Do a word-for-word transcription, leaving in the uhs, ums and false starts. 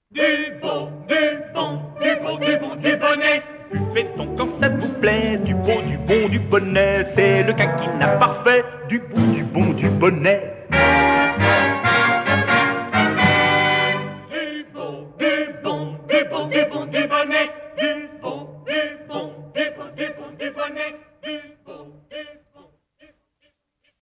Du bon, du bon, du bon, du bon, du bonnet. Fait-on quand ça vous plaît, du bon, du bon, du bonnet. C'est le quinquennat parfait, du bon, du bon, du bonnet. Du bon, du bon, du bon, du bon, du bonnet. Du bon, du bon, du bon, du bon, du bonnet. Du